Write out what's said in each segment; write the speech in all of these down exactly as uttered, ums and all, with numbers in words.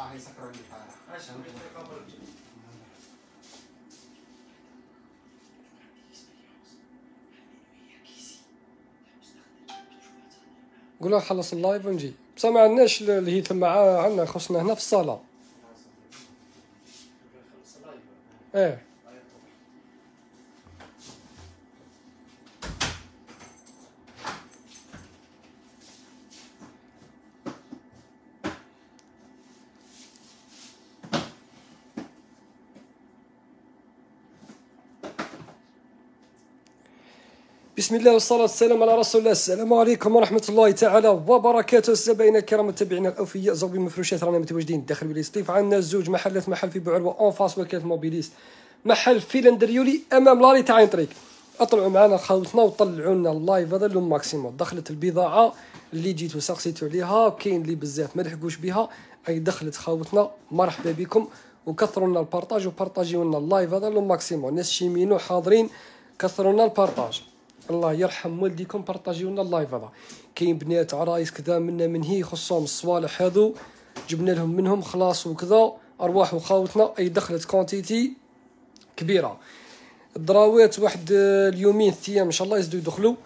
اه يسكروا لي فعلا. اش قول له خلص اللايف ونجي، بصح ما عندناش اللي هي تما عندنا، خصنا هنا في الصاله. ايه بسم الله والصلاة والسلام على رسول الله. السلام عليكم ورحمة الله تعالى وبركاته. الزبائن الكرام متابعينا الأوفياء، زوبي مفروشات، رانا متواجدين داخل بليس طيف. عندنا زوج محلات، محل في بوعروة اون فاس وكالة موبيليس، محل في لندريولي أمام لاري تاع عين طريق. اطلعوا معنا خوتنا وطلعوا لنا اللايف هذا لو ماكسيموم. دخلت البضاعة اللي جيتو سقسيتو عليها، كاين اللي بزاف ما لحقوش بها، أي دخلت خوتنا، مرحبا بكم. وكثروا لنا البارطاج وبارطاجيو لنا اللايف هذا لو ماكسيموم. الناس شيمينو حاضرين، كثروا لنا البارطاج. الله يرحم والديكم، بارطاجيو لنا اللايف هذا. كاين بنات عرايس كذا منا من هي خصهم الصوالح هذو، جبنا لهم منهم خلاص وكذا. ارواحوا خاوتنا، اي دخلت كونتيتي كبيره. الدراوات واحد اليومين ثيام ان شاء الله يزيدوا يدخلوا.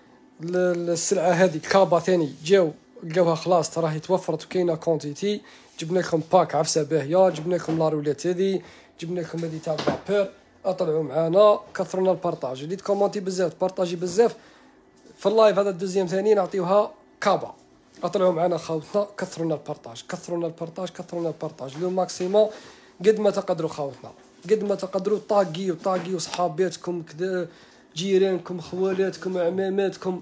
السلعه هذه كابا ثاني جاو لقاوها خلاص راهي توفرت وكاينه كونتيتي. جبنا لكم باك عفسه باهيه، جبنا لكم لارولات هذه، جبنا لكم هذه تاع بابير. اطلعوا معنا، كثرنا البارطاج، اللي تكومونتي بزاف بارطاجي بزاف في اللايف هذا الدوزيام ثاني نعطيوها كابا. اطلعوا معنا خاوتنا، كثرنا البارطاج، كثرنا البارطاج، كثرنا البارطاج لو ماكسيموم قد ما تقدروا خاوتنا، قد ما تقدروا. طاقيو طاقيو صحاباتكم كذا، جيرانكم، خوالاتكم، عماماتكم،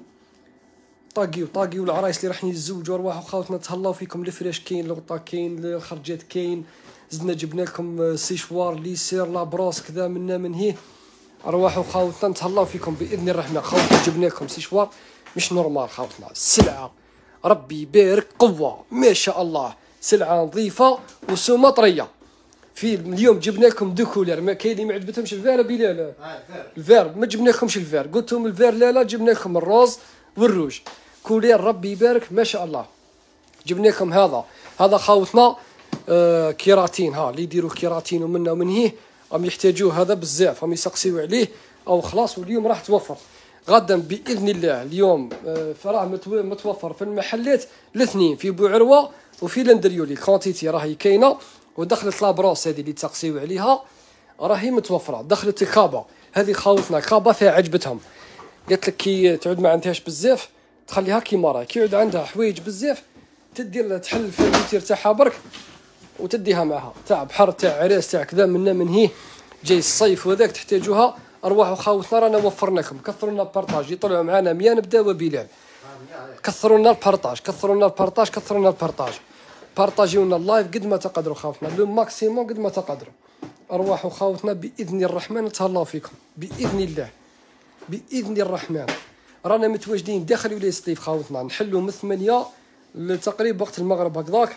طاقيو طاقيو العرايس اللي راح يتزوجوا. ارواحوا خاوتنا تهلاو فيكم. الفراش كاين، الغطا كاين، الخرجات كاين. زدنا جبنا لكم سيشوار ليسير لابروس كذا منا من هيه. ارواحوا خاوتنا نتهلاو فيكم باذن الرحمن. خاوتنا جبنا لكم سيشوار مش نورمال خاوتنا، السلعه ربي يبارك قوه ما شاء الله، سلعه نظيفه وسومه طريه. في اليوم جبنا لكم دو كولير، ما كاين اللي ما عجبتهمش الفير بلا لا الفير، ما جبنا لكمش الفير، قلت لهم الفير لا لا، جبنا لكم الروز والروج كولير ربي يبارك ما شاء الله. جبنا لكم هذا هذا خاوتنا آه كيراتين، ها اللي يديروا كيراتين ومنا ومن هيه راهم يحتاجوه هذا بزاف، راهم يسقسيو عليه او خلاص. واليوم راح توفر، غدا باذن الله. اليوم آه فراه متوفر في المحلات الاثنين، في بوعروه وفي لندريولي. الكونتيتي راهي كاينه، ودخلت لابروس هذه اللي تسقسيو عليها راهي متوفره. دخلت الكابا هذه خاوتنا، كابا فيها عجبتهم، قالت لك كي تعود ما عندهاش بزاف تخليها كيما راهي، كي يعود عندها حوايج بزاف تدير تحل في الفيتير تاعها برك وتديها معها. تاع بحر تاع عراس تاع كذا منا من هيه، جاي الصيف وذاك تحتاجوها. ارواحوا خاوتنا رانا وفرنا لكم. كثروا لنا البارطاج، يطلعوا معنا ميا نبداو بلال. كثروا لنا البارطاج، كثروا لنا البارطاج، كثروا لنا البارطاج. بارطاجيو لنا اللايف قد ما تقدروا خاوتنا، لو ماكسيموم قد ما تقدروا. ارواحوا خاوتنا باذن الرحمن نتهلاو فيكم باذن الله، باذن الرحمن. رانا متواجدين داخل ولاية سطيف خاوتنا، نحلوا من ثمانية تقريبا وقت المغرب هكذاك.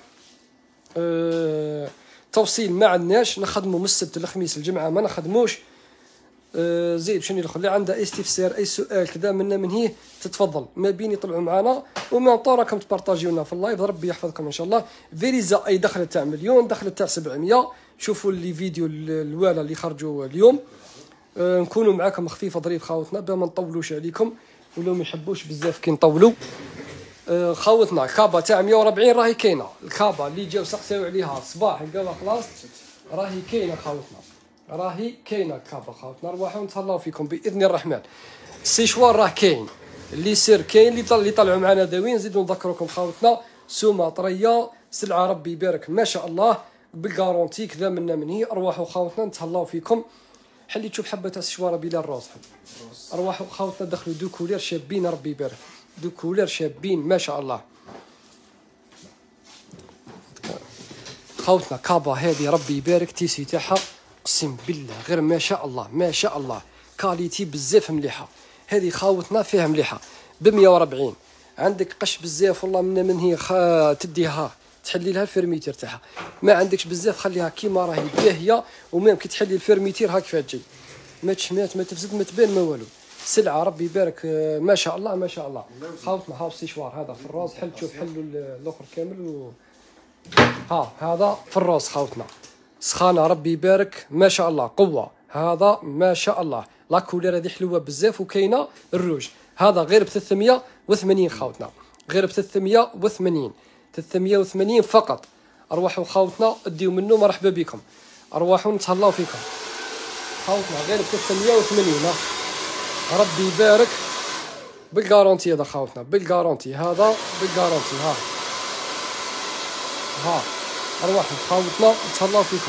أه توصيل ما عندناش، نخدموا من السبت للخميس، الجمعه ما نخدموش. أه زيد شنو اللي اللي عنده اي استفسار اي سؤال كذا منا من هيه تتفضل، ما بين يطلعوا معنا وما طور راكم تبارطاجيونا في اللايف. ربي يحفظكم ان شاء الله. فيريزا اي دخلت تاع مليون، دخلت تاع سبعمية. شوفوا اللي فيديو الوالا اللي خرجوا اليوم. أه نكونوا معاكم خفيفه ظريف خاوتنا باه ما نطولوش عليكم، ولو ما يحبوش بزاف كي نطولوا. أه خاوتنا الكابا تاع مية وربعين راهي كاينه، الكابا اللي جاو سقساو عليها الصباح لقاوها خلاص راهي كاينه خاوتنا، راهي كاينه الكابا خاوتنا. ارواحوا نتهلاو فيكم باذن الرحمن. السيشوار راه كاين، اللي سير كاين، اللي طل... اللي طلعوا معنا داوين. نزيدو نذكركم خاوتنا سومه طريه، سلعه ربي يبارك ما شاء الله بالكارونتي كذا منا من هي. ارواحوا خاوتنا نتهلاو فيكم. حلي تشوف حبه تاع السشواره بلا الروز. ارواحوا خاوتنا دخلوا دو كولير شابين ربي يبارك، دو كولير شابين ما شاء الله خاوتنا. كابا هذه ربي يبارك، تيسي تاعها اقسم بالله غير ما شاء الله ما شاء الله، كاليتي بزاف مليحه. هذه خاوتنا فيها مليحه ب مية وربعين. عندك قش بزاف والله منا من هي خا تديها تحلي لها الفيرميتير تاعها، ما عندكش بزاف خليها كيما راهي باهيه. وميم كي تحلي الفيرميتير هاك فيها تجي، ما تشمات ما تفزد ما تبان ما والو. سلعه ربي يبارك ما شاء الله ما شاء الله. خاوتنا هاو السيشوار هذا في الراس، حل تشوف حلوا الاخر كامل و ها هذا في الروز خوتنا، سخانه ربي يبارك ما شاء الله، قوه. هذا ما شاء الله لا كولير هذه حلوه بزاف. وكاينه الروج، هذا غير ب ثلاثمية وثمانين خوتنا، غير ب ثلاثمية وثمانين، ثلاثمية وثمانين فقط. ارواحوا خوتنا اديو منه، مرحبا بكم، ارواحوا نتهلاو فيكم خوتنا، غير ب ثلاثمية وثمانين. ربي يبارك بالغارونتي هذا خوتنا، بالغارونتي هذا بالغارونتي. ها ها ارواحوا خوتنا نتهلاو فيكم.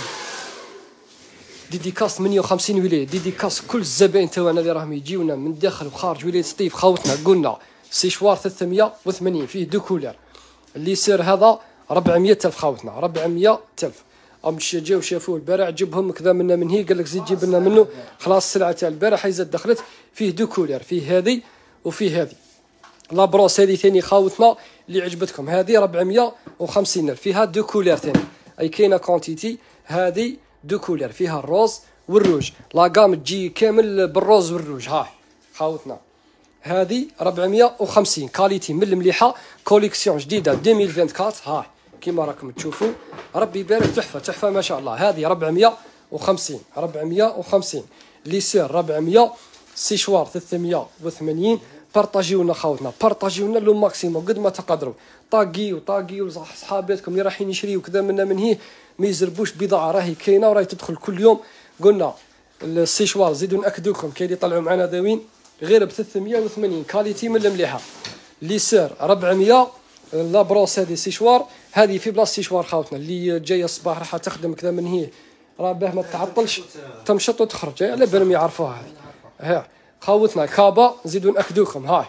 ديديكاس ثمانية وخمسين ولاية، ديديكاس كل الزبائن تاعنا اللي راهم يجيونا من داخل وخارج ولاية سطيف خوتنا. قلنا سيشوار ثلاثمية وثمانين فيه دو كولر. اللي سير هذا ربعمية ألف خوتنا، ربعمية ألف. ام جاو شافوه البارح، جبهم كذا منا من هي، قال لك زيد جيب لنا منه. خلاص السلعه تاع البارح هي زاد دخلت فيه دو كولر، فيه هذه وفيه هذه. لابروس هذه ثاني خاوتنا اللي عجبتكم، هذه ربعمية وخمسين ألف، فيها دو كولر ثاني. اي كاينه كونتيتي هذه دو كولر، فيها الروز والروج. لاكام تجي كامل بالروز والروج. ها خاوتنا هذه ربعمية وخمسين، كاليتي من المليحه، كوليكسيون جديده ألفين وأربعة وعشرين. ها كيما راكم تشوفوا ربي يبارك، تحفه تحفه ما شاء الله. هذه ربعمية وخمسين، ربعمية وخمسين. لي سير ربعمية، سيشوار ثلاثمية وثمانين. بارطاجيونا خاوتنا، بارطاجيونا لو ماكسيموم قد ما تقدروا. طاقيو طاقيو صحاباتكم اللي رايحين يشريو كذا منا من هي، ما يزربوش بضاعه راهي كاينه وراهي تدخل كل يوم. قلنا السيشوار زيدوا ناكدوكم كاين اللي يطلعوا معنا داوين غير ب ثلاثمية وثمانين، كاليتي من المليحه. لي سير ربعمية. لابروس هذه سيشوار، هذه في بلاصه سيشوار خاوتنا اللي جايه الصباح راح تخدم كذا من هي، راه باه ما تعطلش تمشط وتخرج، على بالهم يعرفوها هذه. ها خاوتنا كابا نزيدو ناكدوكم. هاي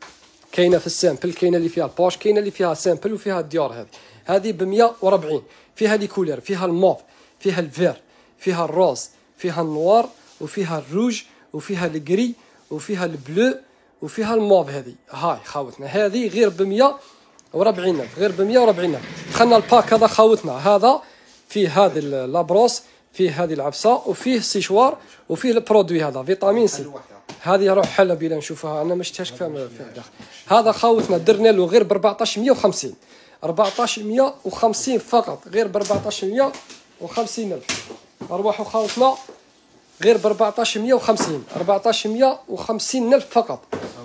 كاينه في السامبل، كاينه اللي فيها البوش، كاينه اللي فيها سامبل وفيها الديور. هذه هذه ب مية وأربعين، فيها لي كولير، فيها الموف، فيها الفير، فيها الروز، فيها النوار، وفيها الروج، وفيها الكري، وفيها البلو، وفيها الموف. هذه هاي خاوتنا هذه غير ب مية وأربعين ألف، غير ب مية وأربعين ألف. دخلنا الباك هذا خاوتنا، هذا فيه هذه لابروس، فيه هذه العبسه، وفيه سيشوار، وفيه البرودوي هذا فيتامين سي. هذه روح حلا بلا نشوفها، انا ما شفتهاش كيف داخل. هذا خاوتنا درنا له غير ب أربعطاش مية وخمسين، أربعطاش مية وخمسين فقط، غير ب أربعطاش مية وخمسين ألف. ارواحوا خاوتنا غير ب أربعطاش مية وخمسين، أربعطاش مية وخمسين ألف فقط.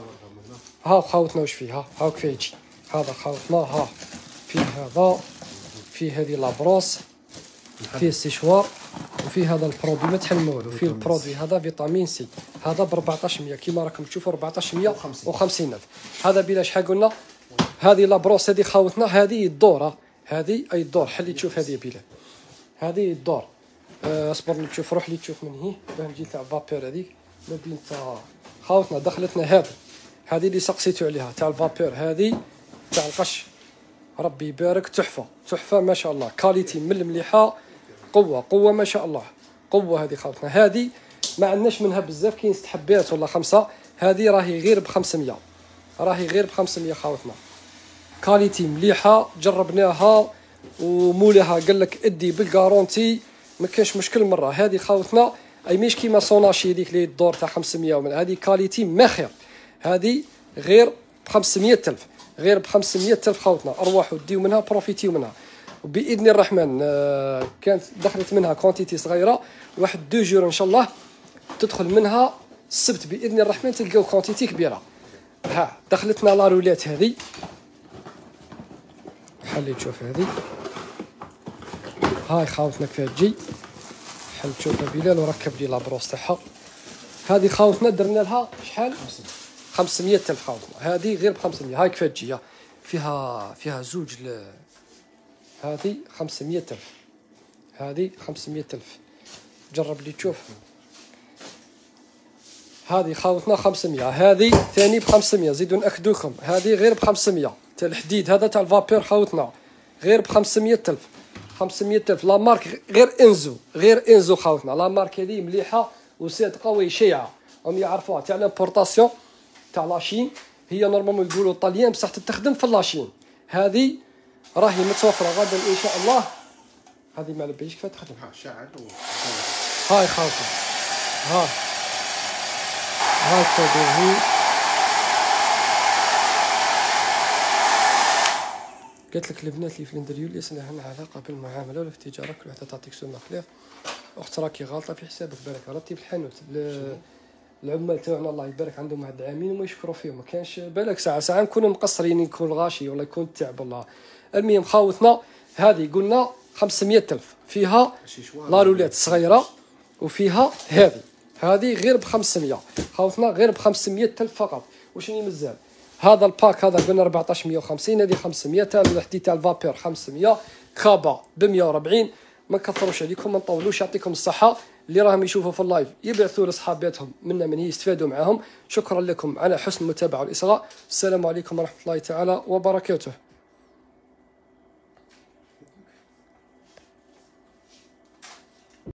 ها خاوتنا واش فيه، ها هاك فيه يجي هذا خاوتنا. ها فيه هذا، فيه هذه لابروس، فيه السيشوار، وفيه هذا البرودوي ما تحلموا والو، فيه البرودوي هذا فيتامين سي. هذا ب أربعطاش مية كيما راكم تشوفوا، أربعطاش مية وخمسين ألف. هذا بلا شحال قلنا. هذه لابروس هذه خاوتنا، هذه الدور، هذه اي الدور. حلي تشوف هذه بلا، هذه الدور. اصبر لي تشوف، روح لي تشوف من هي باه نجي تاع فابور. هذيك ما بين تاع خاوتنا دخلتنا هذه، هذه اللي سقسيتو عليها تاع الفابور، هذه تاع القش. ربي يبارك، تحفه تحفه ما شاء الله، كاليتي من المليحه، قوه قوه ما شاء الله، قوه. هذه خاوتنا هذه ما عندناش منها بزاف، كاين ست حبات ولا خمسه. هذه راهي غير ب خمسمية، راهي غير ب خمسمية خاوتنا، كاليتي مليحه جربناها ومولاها قال لك ادي بالغارونتي ما كاينش مشكل مره. هذه خاوتنا اي مش كيما سوناشي هذيك اللي الدور تاع خمسمية، ومن هذه كاليتي ما خير. هذه غير ب خمسمية ألف، غير ب خمسمية ألف خاوتنا. ارواحوا ديو منها، بروفيتيو منها وباذن الرحمن. آه كانت دخلت منها كونتيتي صغيره، واحد دو جور ان شاء الله تدخل منها السبت باذن الرحمن تلقاو كونتيتي كبيره. ها دخلتنا لا رولات هذه، حلي تشوف هذه. هاي خاوتنا كيفاه تجي، حل تشوفها بلال وركب لي لابروس تاعها. هذه خاوتنا درنا لها شحال؟ خمسمية ألف خاوتنا. هذه غير ب خمسمية. هاي كيفاه تجي، فيها فيها زوج ل... هذه خمسمية ألف، هذه خمسمية ألف. جرب لي تشوف. هذه خاوتنا خمسمية، هذه ثاني ب خمسمية. زيدوا نأكدوكم هذه غير ب خمسمية. تاع الحديد هذا تاع الفابور خاوتنا غير ب خمسمية ألف، خمسمية ألف. لا مارك غير انزو، غير انزو خاوتنا. لا مارك هذه مليحه وصدقه وشيعه، هم يعرفوها تاع لامبورطاسيون تاع لاشين. هي نورمالمون يقولوا طاليان بصح تستخدم في اللاشين. هذه راهي متوفره غدا ان شاء الله. هذه ما لبيش كيف تخدم. شعل هاي خاوتنا، ها هاي تدوي. قالت لك البنات اللي في الاندريوليس لهن علاقه بالمعامله ولا في التجاره، كل وحده تعطيك سومه خليق. اخت راكي غالطه في حسابك، بارك غلطتي في الحانوت. العمال تاعنا الله يبارك عندهم واحد عامين وما يشكروا فيهم، ما كانش بالك ساعه ساعه نكونوا مقصرين، يكون غاشي ولا يكون تعب والله. المهم خاوتنا هذه قلنا خمسمية ألف، فيها لارولات صغيره وفيها هذه هذه غير ب خمسمية خاوتنا، غير ب خمسمية ألف فقط. وشني مازال هذا الباك هذا قلنا أربعطاش مية وخمسين، هذه خمسمية تاع الوحده تاع الفابور خمسمية، كابا ب مية وأربعين. ما نكثروش عليكم ما نطولوش، يعطيكم الصحه. اللي راهم يشوفوا في اللايف يبعثوا لصحاباتهم منا من يستفادوا معهم. شكرا لكم على حسن المتابعه والاصغاء. السلام عليكم ورحمه الله تعالى وبركاته.